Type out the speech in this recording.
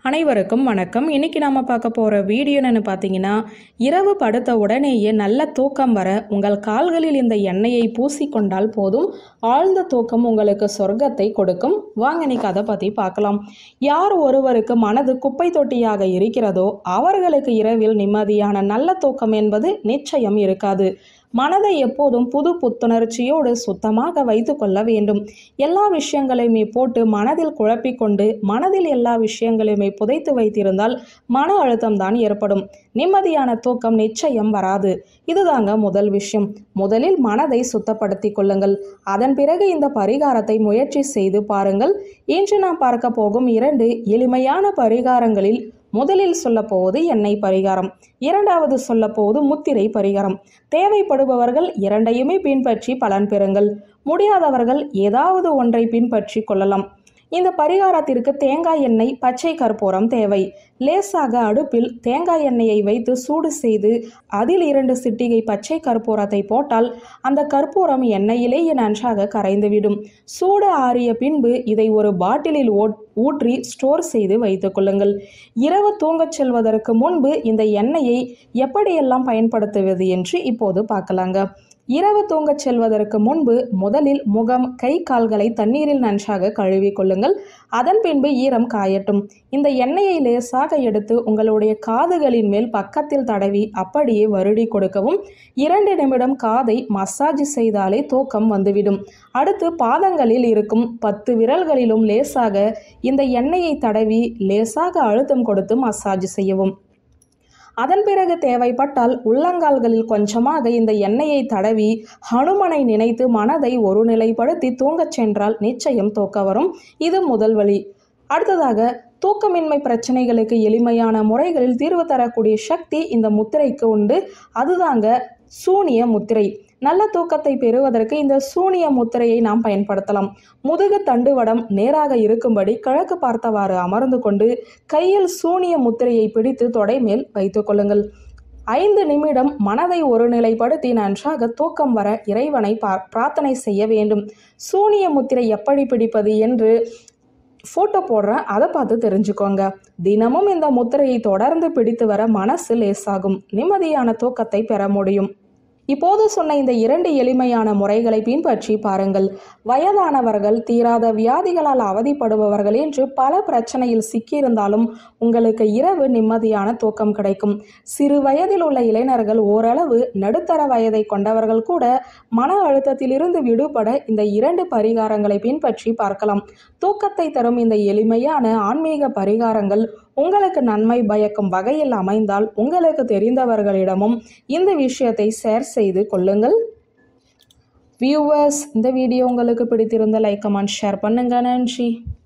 அனைவருக்கும் வணக்கம். இன்னைக்கு நாம பார்க்க போற வீடியோ என்னன்னு பார்த்தீங்கன்னா, இரவு படுத்த உடனேயே நல்ல தூக்கம் வர உங்கள் கால்களில் இந்த எண்ணெயை பூசிக்கொண்டால் போதும், ஆழ்ந்த தூக்கம் உங்களுக்கு சொர்க்கத்தை கொடுக்கும். வாங்க இன்னைக்கு அதை பத்தி பார்க்கலாம். யார் ஒருவருக்கு மனது குப்பை தொட்டியாக இருக்கிறதோ அவர்களுக்கு இரவில் நிம்மதியான நல்ல தூக்கம் என்பது நிச்சயம் இருக்காது. மனதை எப்போதும் புது புத்துணர்ச்சியோடு சுத்தமாக வைத்து கொள்ள வேண்டும். எல்லா விஷயங்களையுமே போட்டு மனதில் குழப்பிக்கொண்டு மனதில் எல்லா விஷயங்களையுமே புதைத்து வைத்திருந்தால் மன அழுத்தம் தான் ஏற்படும். நிம்மதியான தூக்கம் நிச்சயம் வராது. இதுதாங்க முதல் விஷயம். முதலில் மனதை சுத்தப்படுத்திக் கொள்ளுங்கள். அதன் பிறகு இந்த பரிகாரத்தை முயற்சி செய்து பாருங்கள். இன்று நாம் பார்க்க போகும் 2 எளிமையான பரிகாரங்களில் முதலில் சொல்ல போவது எண்ணெய் பரிகாரம், இரண்டாவது சொல்ல போவது முத்திரை பரிகாரம். தேவைப்படுபவர்கள் இரண்டையுமே பின்பற்றி பலன் பெறுங்கள். முடியாதவர்கள் ஏதாவது ஒன்றை பின்பற்றி கொள்ளலாம். இந்த பரிகாரத்திற்கு தேங்காய் எண்ணெய், பச்சை கற்பூரம் தேவை. லேசாக அடுப்பில் தேங்காய் எண்ணெயை வைத்து சூடு செய்து அதில் 2 சிட்டிகை பச்சை கற்பூரத்தை போட்டால் அந்த கற்பூரம் எண்ணெயிலேயே நன்றாக கரைந்துவிடும். சூடு ஆறிய பின்பு இதை ஒரு பாட்டிலில் ஊற்றி ஸ்டோர் செய்து வைத்துக் கொள்ளுங்கள். இரவு தூங்கச் செல்வதற்கு முன்பு இந்த எண்ணெயை எப்படியெல்லாம் பயன்படுத்துவது என்று இப்போது பார்க்கலாங்க. இரவு தூங்கச் செல்வதற்கு முன்பு முதலில் முகம், கை, கால்களை தண்ணீரில் நன்றாக கழுவி கொள்ளுங்கள். அதன் பின்பு ஈரம் காயட்டும். இந்த எண்ணெயை லேசாக எடுத்து உங்களுடைய காதுகளின் மேல் பக்கத்தில் தடவி அப்படியே வருடி கொடுக்கவும். 2 நிமிடம் காதை மசாஜ் செய்தாலே தூக்கம் வந்துவிடும். அடுத்து பாதங்களில் இருக்கும் 10 விரல்களிலும் லேசாக இந்த எண்ணெயை தடவி லேசாக அழுத்தம் கொடுத்து மசாஜ் செய்யவும். அதன் பிறகு தேவைப்பட்டால் உள்ளங்கால்களில் கொஞ்சமாக இந்த எண்ணெயை தடவி ஹனுமனை நினைத்து மனதை ஒருநிலைப்படுத்தி தூங்கச் சென்றால் நிச்சயம் தூக்கம் வரும். இது முதல் வழி. அடுத்ததாக, தூக்கமின்மை பிரச்சனைகளுக்கு எளிமையான முறைகளில் தீர்வு தரக்கூடிய சக்தி இந்த முத்திரைக்கு உண்டு. அதுதாங்க சூனிய முத்திரை. நல்ல தூக்கத்தை பெறுவதற்கு இந்த சூனிய முத்திரையை நாம் பயன்படுத்தலாம். முதுகு தண்டுவடம் நேராக இருக்கும்படி கிழக்கு பார்த்தவாறு அமர்ந்து கொண்டு கையில் சூனிய முத்திரையை பிடித்து தொடை மேல் வைத்துக் கொள்ளுங்கள். 5 நிமிடம் மனதை ஒருநிலைப்படுத்தி நன்றாக தூக்கம் வர இறைவனை பிரார்த்தனை செய்ய வேண்டும். சூனிய முத்திரை எப்படி பிடிப்பது என்று ஃபோட்டோ போடுறேன், அதை பார்த்து தெரிஞ்சுக்கோங்க. தினமும் இந்த முத்திரையை தொடர்ந்து பிடித்து வர மனசு லேசாகும். நிம்மதியான தூக்கத்தை பெற முடியும். இப்போது சொன்ன இந்த 2 எளிமையான முறைகளை பின்பற்றி பாருங்கள். வயதானவர்கள், தீராத வியாதிகளால் அவதிப்படுபவர்கள் என்று பல பிரச்சனையில் சிக்கியிருந்தாலும் உங்களுக்கு இரவு நிம்மதியான தூக்கம் கிடைக்கும். சிறு வயதில் உள்ள இளைஞர்கள், ஓரளவு நடுத்தர வயதை கொண்டவர்கள் கூட மன அழுத்தத்திலிருந்து விடுபட இந்த 2 பரிகாரங்களை பின்பற்றி பார்க்கலாம். தூக்கத்தை தரும் இந்த எளிமையான ஆன்மீக பரிகாரங்கள் உங்களுக்கு நன்மை பயக்கும் வகையில் அமைந்தால் உங்களுக்கு தெரிந்தவர்களிடமும் இந்த விஷயத்தை ஷேர் செய்து கொள்ளுங்கள். வியூவர்ஸ், இந்த வீடியோ உங்களுக்கு பிடித்திருந்த லைக், கமெண்ட், ஷேர் பண்ணுங்க. நன்றி.